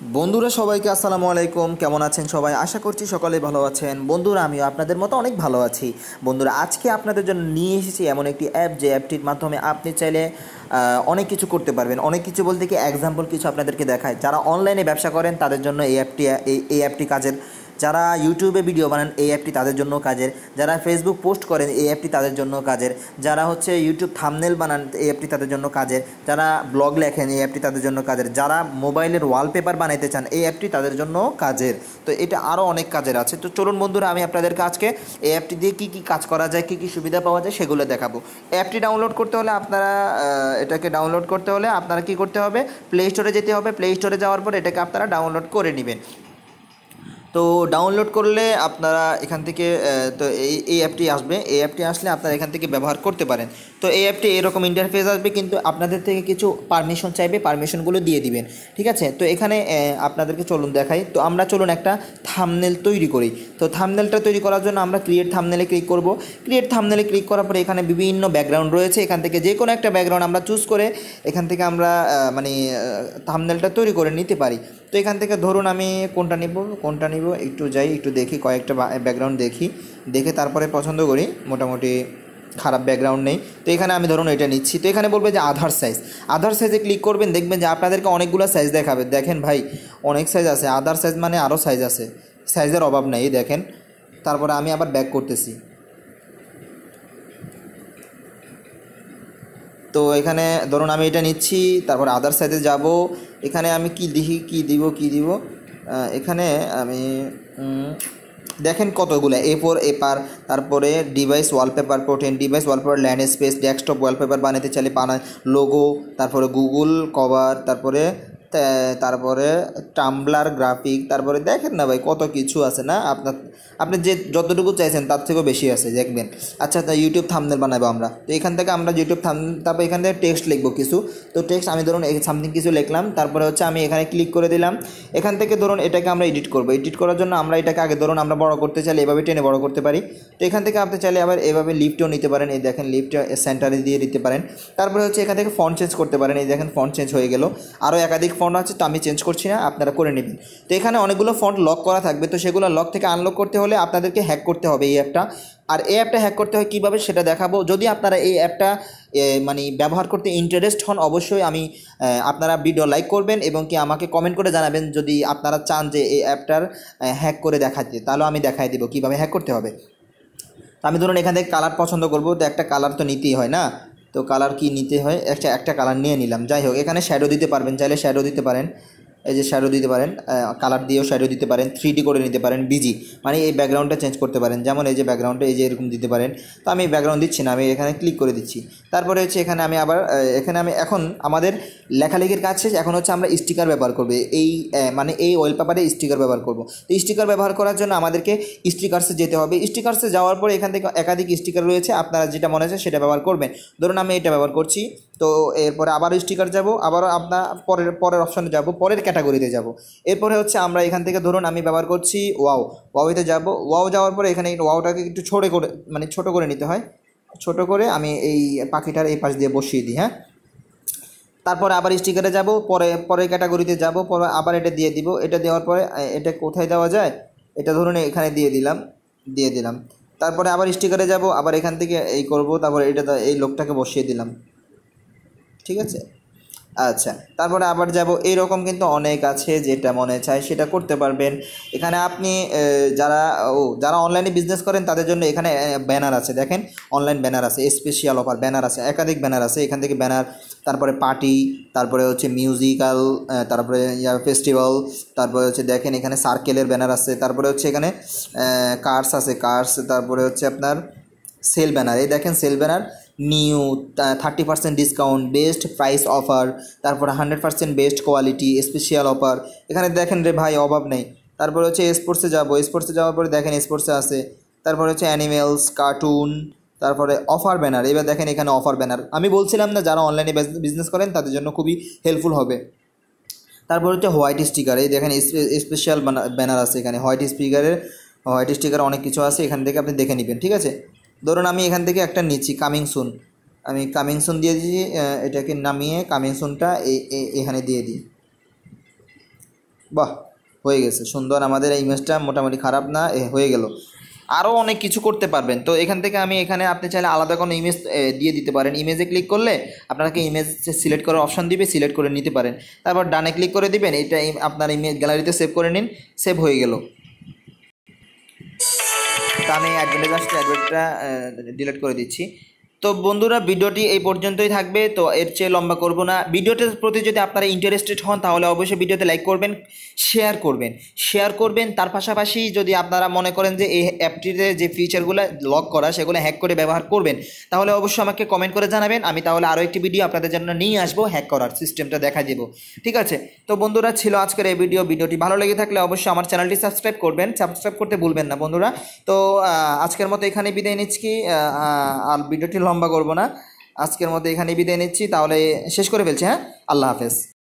বন্ধুরা সবাইকে আসসালামু আলাইকুম। কেমন আছেন সবাই? আশা করছি সকলেই ভালো আছেন। বন্ধুরা আমিও আপনাদের মতো অনেক ভালো আছি। বন্ধুরা আজকে আপনাদের জন্য নিয়ে এসেছি এমন একটি অ্যাপ, যে অ্যাপটির মাধ্যমে আপনি চাইলে অনেক কিছু করতে পারবেন। অনেক কিছু বলতে কি, এক্সাম্পল কিছু আপনাদেরকে দেখায়। যারা অনলাইনে ব্যবসা করেন তাদের জন্য এই অ্যাপটি কাজের। যারা ইউটিউবে ভিডিও বানান এই অ্যাপটি তাদের জন্য কাজের। যারা ফেসবুক পোস্ট করেন এই অ্যাপটি তাদের জন্য কাজের। যারা ইউটিউব থাম্বনেল বানান এই অ্যাপটি তাদের জন্য কাজের। যারা ব্লগ লেখেন এই অ্যাপটি তাদের জন্য কাজের। যারা মোবাইলের ওয়ালপেপার বানাইতে চান এই অ্যাপটি তাদের জন্য কাজের। তো এটা আরও অনেক কাজের আছে। তো চলুন বন্ধুরা, আমি আপনাদেরকে আজকে এই অ্যাপটি দিয়ে কী কী কাজ করা যায়, কী কী সুবিধা পাওয়া যায় সেগুলো দেখাবো। অ্যাপটি ডাউনলোড করতে হলে এটাকে ডাউনলোড করতে হলে আপনারা কী করতে হবে, প্লে স্টোরে যেতে হবে। প্লে স্টোরে যাওয়ার পর এটাকে আপনারা ডাউনলোড করে নেবেন। তো ডাউনলোড করলে আপনারা এখান থেকে তো এই অ্যাপটি আসবে। এই অ্যাপটি আসলে আপনারা এখান থেকে ব্যবহার করতে পারেন। তো এই অ্যাপটি এরকম ইন্টারফেস আসবে, কিন্তু আপনাদের থেকে কিছু পারমিশন চাইবে, পারমিশনগুলো দিয়ে দিবেন। ঠিক আছে? তো এখানে আপনাদেরকে চলুন দেখাই। তো আমরা চলুন একটা থাম্বনেল তৈরি করি। তো থাম্বনেলটা তৈরি করার জন্য আমরা ক্রিয়েট থাম্বনেলে ক্লিক করব। ক্রিয়েট থাম্বনেলে ক্লিক করার পরে এখানে বিভিন্ন ব্যাকগ্রাউন্ড রয়েছে। এখান থেকে যে কোনো একটা ব্যাকগ্রাউন্ড আমরা চুজ করে এখান থেকে আমরা থাম্বনেলটা তৈরি করে নিতে পারি। তো এখান থেকে ধরুন আমি কোনটা নিব একটু যাই, একটু দেখি, কয়েকটা ব্যাকগ্রাউন্ড দেখে তারপরে পছন্দ করি। মোটামুটি খারাপ ব্যাকগ্রাউন্ড নেই। তো এখানে আমি ধরুন এটা নিচ্ছি। তো এখানে বলবে যে আধার সাইজে ক্লিক করবেন। দেখবেন যে আপনাদেরকে অনেকগুলো সাইজ দেখাবে। দেখেন ভাই, অনেক সাইজ আছে। আধার সাইজ মানে আরও সাইজ আছে, সাইজের অভাব নেই। দেখেন, তারপরে আমি আবার ব্যাক করতেছি। তো এখানে ধরুন আমি এটা নিচ্ছি, তারপর আদার সাইডে যাব। এখানে আমি কি দিব। এখানে আমি দেখেন কতগুলো A4 এপার, তারপরে ডিভাইস ওয়ালপেপার, প্রোটেন device wallpaper, landscape, desktop wallpaper বানাতে চাইলে লোগো, তারপরে গুগল কভার, তারপরে টাম্বলার গ্রাফিক, তারপরে দেখেন না ভাই কত কিছু আছে না। আপনি যে যতটুকু চাইছেন তার থেকেও বেশি আছে, দেখবেন। আচ্ছা, তা ইউটিউব থাম্বনেল বানাবো আমরা। তো এখান থেকে আমরা ইউটিউব থাম্বনেল, তারপর এখান থেকে টেক্সট লিখবো কিছু। তো টেক্সট আমি ধরুন সামথিং কিছু লিখলাম। তারপরে আমি এখানে ক্লিক করে দিলাম। এখান থেকে ধরুন এটাকে আমরা এডিট করবো। এডিট করার জন্য আমরা এটাকে আগে ধরুন আমরা বড় করতে চাইলে এভাবে টেনে বড় করতে পারি। তো এখান থেকে আপনি চাইলে আবার এভাবে লিফটও নিতে পারেন। এই দেখেন, লিফট সেন্টারে দিয়ে দিতে পারেন। তারপরে এখান থেকে ফন্ট চেঞ্জ করতে পারেন। এই দেখেন, ফন্ট চেঞ্জ হয়ে গেল। আরও একাধিক ফন্ট আছে, তো আমি চেঞ্জ করছি না, আপনারা করে নেবেন। তো এখানে অনেকগুলো ফন্ট লক করা থাকবে। তো সেগুলো লক থেকে আনলক করতে হলে আপনাদেরকে হ্যাক করতে হবে এই অ্যাপটা। আর এই অ্যাপটা হ্যাক করতে হয় কীভাবে সেটা দেখাবো। যদি আপনারা এই অ্যাপটা ব্যবহার করতে ইন্টারেস্ট হন, অবশ্যই আপনারা ভিডিও লাইক করবেন এবং কি আমাকে কমেন্ট করে জানাবেন। যদি আপনারা চান যে এই অ্যাপটার হ্যাক করে দেখাতে, তাহলে আমি দেখাই দেবো কীভাবে হ্যাক করতে হবে। তো আমি ধরুন এখান থেকে কালার পছন্দ করব। তো একটা কালার তো নিতেই হয় না। তো কালার কি নিতে হয়, একটা কালার নিয়ে নিলাম। যাই হোক, এখানে শ্যাডো দিতে পারবেন, চাইলে শ্যাডো দিতে পারেন। এই যে শ্যাডো দিতে পারেন, কালার দিয়েও শ্যাডো দিতে পারেন। 3D করে নিতে পারেন, বিজি মানে এই ব্যাকগ্রাউন্ডটা চেঞ্জ করতে পারেন। যেমন এই যে ব্যাকগ্রাউন্ডটা এই যে এরকম দিতে পারেন। তো আমি ব্যাকগ্রাউন্ড দিচ্ছি না, আমি এখানে ক্লিক করে দিচ্ছি। তারপরে এখানে আমি আবার এখন আমাদের লেখালেখির কাজ শেষ। এখন আমরা স্টিকার ব্যবহার করবো। এই ওয়েল পেপারে স্টিকার ব্যবহার করব। তো স্টিকার ব্যবহার করার জন্য আমাদেরকে স্টিকারসে যেতে হবে। স্টিকারসে যাওয়ার পরে এখান থেকে একাধিক স্টিকার রয়েছে, আপনারা যেটা মনে হচ্ছে সেটা ব্যবহার করবেন। ধরুন আমি এটা ব্যবহার করছি। তো এরপরে আবারও স্টিকার যাব, আবারও আপনার পরের অপশনে যাব, পরের ক্যাটাগরিতে যাব। এরপরে আমরা এখান থেকে ধরুন আমি ব্যবহার করছি ওয়াওতে যাব। ওয়াও যাওয়ার পরে এখানে ওয়াওটাকে একটু ছোট করে নিতে হয়। ছোট করে আমি এই পাখিটার এই পাশ দিয়ে বসিয়ে দিই। হ্যাঁ, তারপরে আবার স্টিকারে যাব, পরের ক্যাটাগরিতে যাব, পরে আবার এটা দিয়ে দিব। এটা দেওয়ার পরে এটা কোথায় দেওয়া যায়, এটা ধরুন এখানে দিয়ে দিলাম। তারপরে আবার স্টিকারে যাব, আবার এখান থেকে এই করব, তারপরে এই লোকটাকে বসিয়ে দিলাম। ঠিক আছে? আচ্ছা, তারপরে আবার যাব। এইরকম কিন্তু অনেক আছে, যেটা মনে চায় সেটা করতে পারবেন। এখানে আপনি যারা অনলাইনে বিজনেস করেন তাদের জন্য এখানে ব্যানার আছে। দেখেন, অনলাইন ব্যানার আছে, স্পেশাল অফার ব্যানার আছে, একাধিক ব্যানার আছে। এখান থেকে ব্যানার, তারপরে পার্টি, তারপরে মিউজিক্যাল, তারপরে ফেস্টিভ্যাল, তারপরে দেখেন এখানে সার্কেলের ব্যানার আছে। তারপরে এখানে কার্স আছে, তারপরে আপনার সেল ব্যানার। এই দেখেন sale banner, new 30% discount, best price offer, তারপরে 100% বেস্ট কোয়ালিটি, স্পেশাল অফার। এখানে দেখেন রে ভাই, অভাব নেই। তারপরে স্পোর্টসে যাব। স্পোর্টসে যাওয়ার পরে দেখেন স্পোর্টসে আছে। তারপরে অ্যানিমেলস, কার্টুন, তারপরে অফার ব্যানার। এবার দেখেন এখানে অফার ব্যানার। আমি বলছিলাম না, যারা অনলাইনে বিজনেস করেন তাদের জন্য খুবই হেল্পফুল হবে। তারপর হোয়াইট স্টিকার। এই দেখেন স্পেশাল ব্যানার আছে এখানে। হোয়াইট স্টিকার অনেক কিছু আছে, এখান থেকে আপনি দেখে নেবেন। ঠিক আছে? ধরুন আমি এখান থেকে একটা নিচ্ছি, কামিং সুন। আমি কামিং সুন দিয়ে দিই। এটাকে নামিয়ে কামিং সুনটা এখানে দিয়ে দিই। বাহ, হয়ে গেছে সুন্দর। আমাদের এই ইমেজটা মোটামুটি খারাপ না, হয়ে গেল। আরও অনেক কিছু করতে পারবেন। তো এখান থেকে আমি এখানে আপনি চাইলে আলাদা কোনো ইমেজ দিয়ে দিতে পারেন। ইমেজে ক্লিক করলে আপনাকে ইমেজ সিলেক্ট করার অপশন দিবে, সিলেক্ট করে নিতে পারেন। তারপর ডানে ক্লিক করে দিবেন, এটা আপনার ইমেজ গ্যালারিতে সেভ করে নিন, সেভ হয়ে গেল। তো আমি অ্যাডভার্টটা ডিলিট করে দিচ্ছি। তো বন্ধুরা, ভিডিওটি এই পর্যন্তই থাকবে, তো এর চেয়ে লম্বা করব না। ভিডিওটির প্রতি যদি আপনারা ইন্টারেস্টেড হন তাহলে অবশ্যই ভিডিওতে লাইক করবেন, শেয়ার করবেন। তার পাশাপাশি যদি আপনারা মনে করেন যে এই অ্যাপটিতে যে ফিচারগুলো লক করা সেগুলো হ্যাক করে ব্যবহার করবেন, তাহলে অবশ্যই আমাকে কমেন্ট করে জানাবেন। আমি তাহলে আরও একটি ভিডিও আপনাদের জন্য নিয়ে আসবো, হ্যাক করার সিস্টেমটা দেখা দেব। ঠিক আছে? তো বন্ধুরা, ছিল আজকের এই ভিডিওটি ভালো লেগে থাকলে অবশ্যই আমার চ্যানেলটি সাবস্ক্রাইব করবেন, সাবস্ক্রাইব করতে ভুলবেন না বন্ধুরা। তো আজকের মতো এখানে বিদায় নিচ্ছি, আর ভিডিওটি লম্বা করব না। আজকের মতো এখানে বিদায় নিচ্ছি, তাহলে শেষ করে ফেলছি। হ্যাঁ, আল্লাহ হাফেজ।